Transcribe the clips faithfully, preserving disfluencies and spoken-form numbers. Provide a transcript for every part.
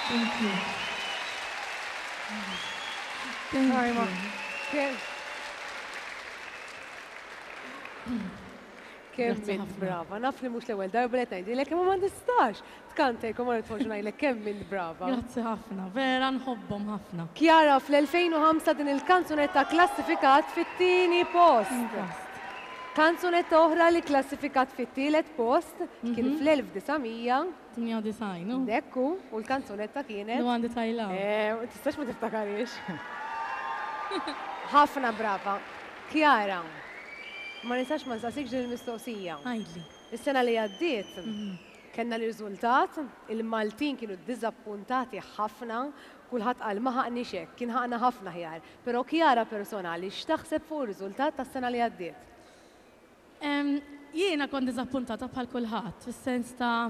Thank you. Thank Ajma. you. Kemm Grazzi minn ħafna. brava. Naf li mhux l-ewwel darba li qed ngħidilek imma ma nistax. Tkantej kemm ma nitfgħux ngħidlek kemm minn brava. Grazzi ħafna, vera nħobbhom ħafna. Kjara fl-elfejn u ħamsa din il-kanzunetta klassifikat fit-tieni post. Impost. Kanzunetta oħra li klassifikat fit-tielet post kien fl-elf disamija. Tinja disajnu. Dekku, u l-kanzunetta kienet. Nu għandi tajla. Eh, tistax ma tiftakarix. Ħafna brava. Kjara, ma nistax ma nsaqsik ġil mistoqsija. Għajdli. Is-sena li għaddiet, kellna l-riżultat, il-Maltin kienu dizappuntati ħafna, kulħadd qal ma ħaqniex hekk, kien ħaqna ħafna ħjar. Però Kjara personali, x'taħseb fuq ir-riżultat tas-sena li għaddiet? Jiena kont diżappuntata bħal kulħadd, fis-sens ta'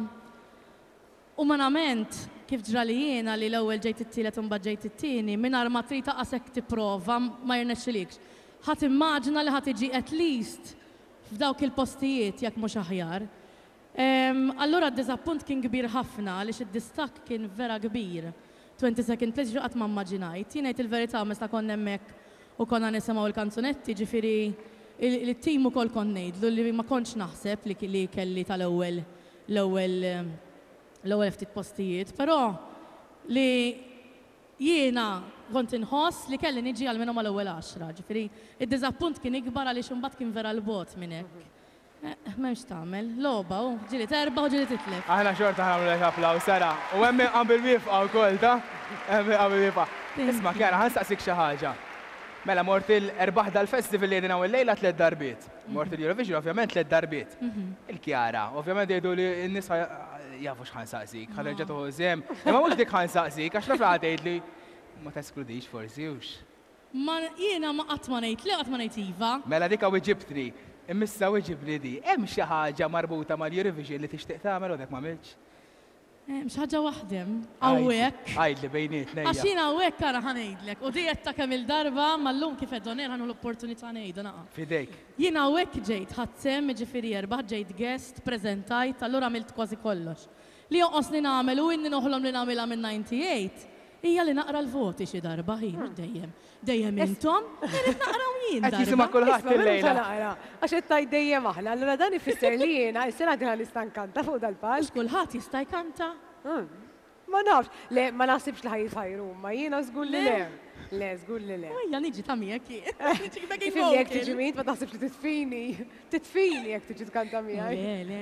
umanament kif ġrali jiena li l-ewwel ġejt it-tielet u mbagħad ġejt it-tieni, mingħajr ma trid taqasek tipprova ma jirnexxilikx. Ħadd immaġina li ħadd iġi at least f'dawk il-postijiet jekk mhux aħjar. Allura d-diżappunt kien kbir ħafna għaliex id-distakk kien vera kbir. twenty second place ġu qatt ma mmaġinajt. Jien ngħid il-verità meta konna hemmhekk u konna nisimgħu il-kanzunetti, ġifieri il-tim ukoll kont ngħidlu li ma kontx naħseb li kelli tal-ewwel l-ewwel l-ewwel ftit postijiet, però li jiena kont inħoss li kelli niġi għal minnhom mal-ewwel għaxra, ġifieri id-diżappunt kien ikbar għaliex imbagħad kien vera l-bot minn hekk. M'hemmx tagħmel, logħba u ġieli terba' u ġieli titlef. Aħna xorta ħamlek applaw, Sara. U hemm qabel wifqa wkoll ta' hemm qabel wifqa. Isma' Kjara, ħansaqsik xi ħaġa. Mela mort il-erbaħ dal-festival li jedina u l-lejla tliet darbiet. Mort il-Eurovision ovvjament tliet darbiet. Il-Kjara, ovvjament jgħidu li n-nisa jafu x'ħansaqsik, ħanerġa' tuħużem. Imma mhux dik ħansaqsik, għax nafra tgħidli ma teskludix forsi hux. Ma jiena ma qatt ma ngħid li qatt ma ngħid iva. Mela dik hawn iġibtni, immissa iġibni di. Hemm xi ħaġa marbuta mal-Eurovision li tixtieq tagħmel u dak m'għamilx? Mx ħaġa waħdem, għawek. Għajdli bejnietna. Għaxina għawek kara ħanejdlek, u dijet ta' kemm il-darba mal-lum kif eddoner ħanu l-opportunità nejdu naqa. Fidejk. Jina għawek ġejt, ħadsem, ġifiri erba, ġejt guest, prezentajt, allura għamilt kważi kollox. Li joqosni namel u inni noħlom li namela minn ninety-eight, hija li naqra l-voti xi darba, hi, mhux dejjem. Dejjem intom, irrid naqra jien darba. Qed jisimha kulħadd il-lejla. Għax qed tajt dejjem aħna, allura dan ifisser li jiena is-sena diħa nista' nkanta fuq dal-palk. Kulħadd jista' jkanta. Ma nafx, le, ma naħsibx li ħajfajru, ma jiena żgur li le. Le, żgur li le. Ejja niġi ta' miegħek jien. Kif li jekk tiġi mint ma taħsibx li titfini. Titfini jekk tiġi tkanta miegħi. Le, le.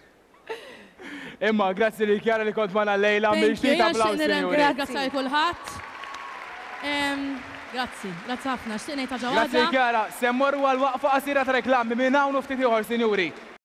Imma grazzi li Kjara li kont magħna lejla biex tit applawsi. Grazzi kulħadd. Grazzi, grazzi ħafna. X'tieni ta' ġewwa. Grazzi Kjara, semmorru għal waqfa qasira ta' reklami minn hawn u ftit ieħor, sinjuri.